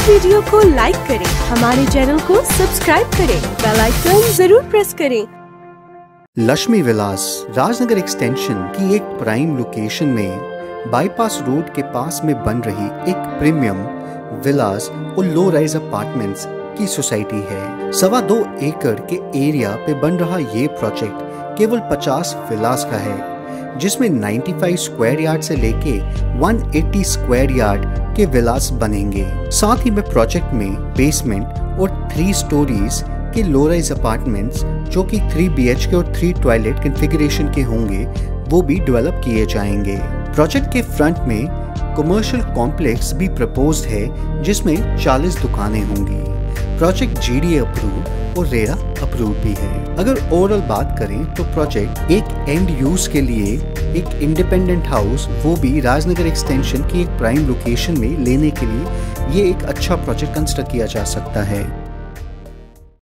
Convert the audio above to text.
Video को like करें, हमारे चैनल को सब्सक्राइब करें, बेल आइकन जरूर प्रेस करें। लक्ष्मी विलास राजनगर एक्सटेंशन की एक प्राइम लोकेशन में बाईपास रोड के पास में बन रही एक प्रीमियम विलास और लो राइज अपार्टमेंट्स की सोसाइटी है। 2.25 एकड़ के एरिया पे बन रहा ये प्रोजेक्ट केवल 50 विलास का है, जिसमें 95 स्क्वायर यार्ड से लेके 180 स्क्वायर यार्ड के विलास बनेंगे। साथ ही में प्रोजेक्ट में बेसमेंट और 3 स्टोरीज के लो राइज अपार्टमेंट्स जो कि 3 BHK और 3 टॉयलेट कॉन्फ़िगरेशन के होंगे वो भी डेवलप किए जाएंगे। प्रोजेक्ट के फ्रंट में कमर्शियल कॉम्प्लेक्स भी प्रपोज्ड है, जिसमें 40 दुकानें होंगी। प्रोजेक्ट GDA अप्रूव और रेरा अप्रूव भी है। अगर ओवरऑल बात करें तो प्रोजेक्ट एक एंड यूज के लिए एक इंडिपेंडेंट हाउस, वो भी राजनगर एक्सटेंशन की एक प्राइम लोकेशन में लेने के लिए ये एक अच्छा प्रोजेक्ट कंस्ट्रक्ट किया जा सकता है।